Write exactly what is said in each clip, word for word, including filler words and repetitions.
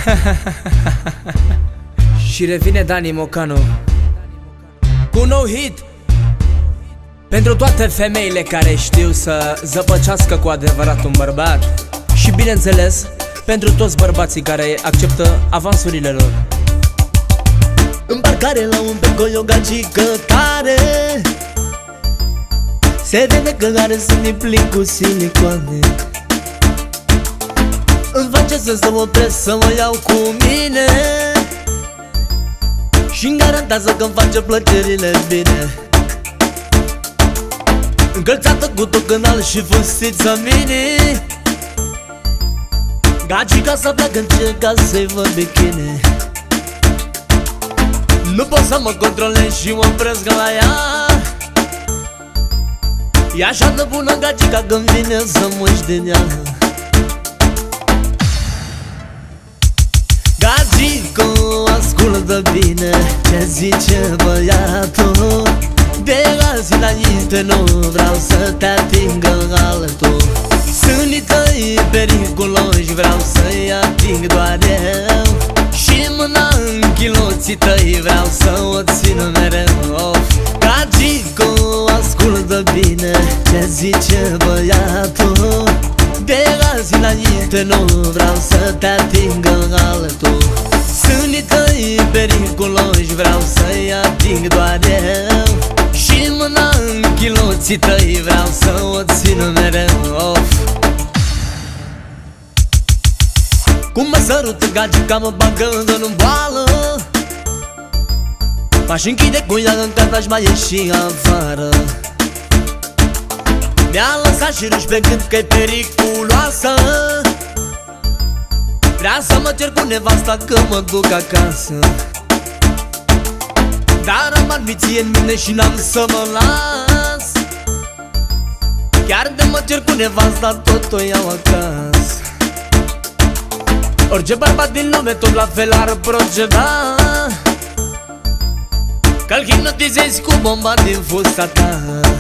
Și revine Dani Mocanu cu un nou hit pentru toate femeile care știu să zăpăcească cu adevărat un bărbat. Și bineînțeles, pentru toți bărbații care acceptă avansurile lor. În parcare la un beco e o gagică tare, se vede că are sânii plini cu silicoane. Îmi face să să mă opresc, să mă iau cu mine și-mi garantează că-mi face plăcerile bine. Încălțată cu tot înalt și fustiță mini, gagica să pleacă încerca să-i văd bikini. Nu pot să mă controlez și mă opresc la ea. E așa de bună gagica când vine să muși din ea. Gagico, ascultă bine ce zice băiatul. De azi înainte nu vreau să te atingă altul. Sânii tăi periculoși vreau să-i ating doar eu, și mâna în chiloții tăi vreau să o țin mereu. Gagico, ascultă bine ce zice băiatul. De azi înainte nu vreau să te atingă altul. Sânii tăi periculoși vreau să-i ating doar eu, și mâna în chiloții tăi vreau să o țin mereu. Cum mă sărută gagica, mă bagă în boală. M-aș închide cu ea în casă, aș mai ieși afară. Mi-a lăsat și ruși pe gând că-i periculoasă. Vrea să mă cer cu nevasta că mă duc acasă, dar am ambiție în mine și n-am să mă las. Chiar de mă cer cu nevasta, tot o iau acasă. Orice bărbat din lume tot la fel ar proceda, că-l hipnotizezi cu bomba din fusta ta.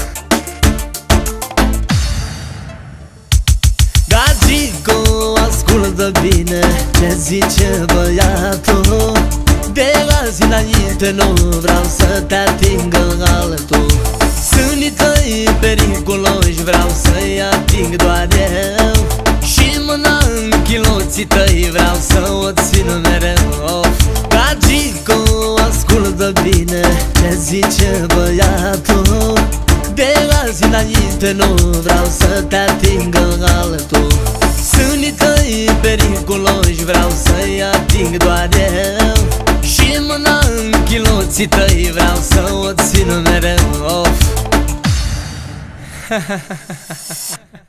Gagico, ascultă bine ce zice băiatul. De azi înainte nu vreau să te atingă altul. Sânii tăi periculoși vreau să-i ating doar eu, și mâna în chiloții tăi vreau să o țin mereu. Gagico, ascultă bine ce zice băiatul. De azi înainte nu vreau să te atingă altul. Sânii tăi periculoși vreau să-i ating doar eu, și mâna în chiloții tăi vreau să o țin mereu.